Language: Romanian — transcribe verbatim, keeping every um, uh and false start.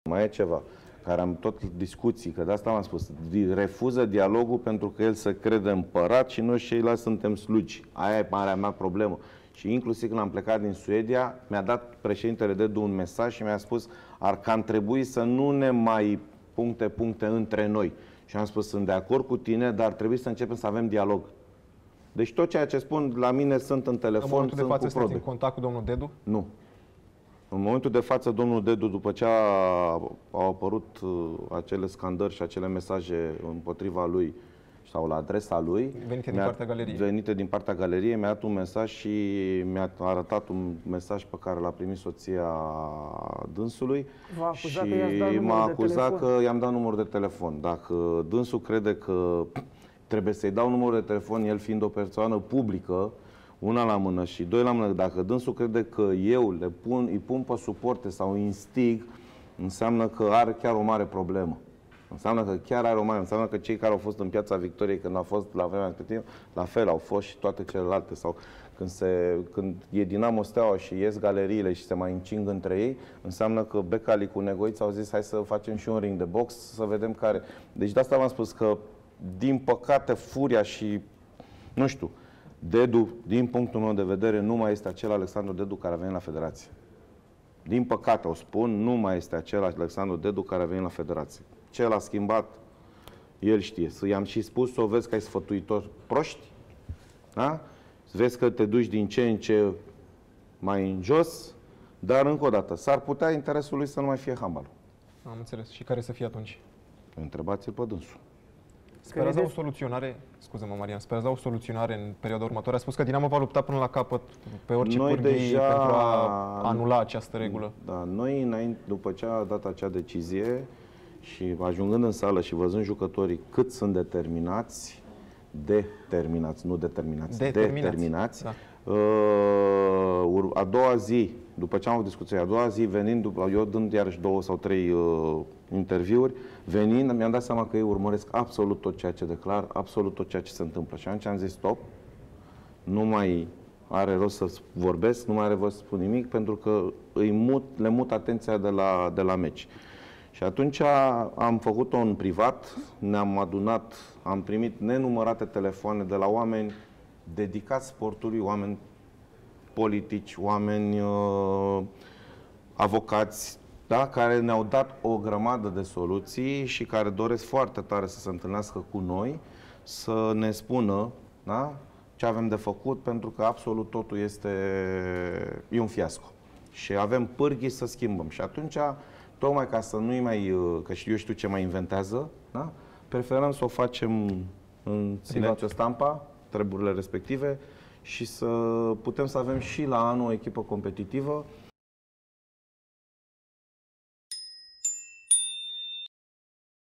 mai e ceva, care am tot discuții, că de asta am spus, refuză dialogul pentru că el se crede împărat și noi ceilalți suntem slugi. Aia e marea mea problemă. Și inclusiv când am plecat din Suedia, mi-a dat președintele Dedu un mesaj și mi-a spus ar că am trebui să nu ne mai puncte, puncte între noi. Și am spus, sunt de acord cu tine, dar trebuie să începem să avem dialog. Deci tot ceea ce spun la mine sunt în telefon, în momentul sunt de față cu probe. în contact cu domnul Dedu? Nu. În momentul de față, domnul Dedu, după ce a, au apărut uh, acele scandări și acele mesaje împotriva lui sau la adresa lui, venite din partea galeriei, venite din partea galeriei, mi-a dat un mesaj și mi-a arătat un mesaj pe care l-a primit soția dânsului și m-a acuzat că i-am dat numărul de telefon. Dacă dânsul crede că trebuie să-i dau numărul de telefon, el fiind o persoană publică, una la mână și doi la mână, dacă dânsul crede că eu le pun, îi pun pe suporte sau îi instig, înseamnă că are chiar o mare problemă. Înseamnă că chiar are o mare, înseamnă că cei care au fost în Piața Victoriei când au fost la vremea respectivă, la fel au fost și toate celelalte. Sau când, se, când e Dinamo Steaua și ies galeriile și se mai încing între ei, înseamnă că Becali cu Negoiți au zis hai să facem și un ring de box, să vedem care... Deci de asta v-am spus că, din păcate, furia și, nu știu, Dedu, din punctul meu de vedere, nu mai este acel Alexandru Dedu care a venit la Federație. Din păcate, o spun, nu mai este acel Alexandru Dedu care a venit la Federație. Ce l-a schimbat, el știe. I-am și spus, o vezi că ai sfătuitori proști, da? Vezi că te duci din ce în ce mai în jos, dar încă o dată, s-ar putea interesul lui să nu mai fie handbal. Am înțeles. Și care să fie atunci? Întrebați-l pe dânsul. Sperați la o soluționare, scuze-mă, Marian, sperați la o soluționare în perioada următoare? A spus că Dinamo va lupta până la capăt pe orice pârghii deja... pentru a anula această regulă. Da, noi, înainte, după ce a dat acea decizie și ajungând în sală și văzând jucătorii cât sunt determinați, determinați, nu determinați, determinați, determinați da. uh, a doua zi, după ce am avut discuție, a doua zi, venind, după, eu dând iarăși două sau trei uh, interviuri, venind, mi-am dat seama că ei urmăresc absolut tot ceea ce declar, absolut tot ceea ce se întâmplă. Și atunci am zis, stop, nu mai are rost să vorbesc, nu mai are rost să spun nimic, pentru că îi mut, le mut atenția de la, de la meci. Și atunci am făcut-o în privat, ne-am adunat, am primit nenumărate telefoane de la oameni dedicați sportului, oameni politici, oameni uh, avocați, da, care ne-au dat o grămadă de soluții și care doresc foarte tare să se întâlnească cu noi, să ne spună, da, ce avem de făcut, pentru că absolut totul este e un fiasco. Și avem pârghii să schimbăm. Și atunci, tocmai ca să nu-i mai, că eu știu ce mai inventează, da, preferăm să o facem în silențiu stampa, treburile respective, și să putem să avem și la anul o echipă competitivă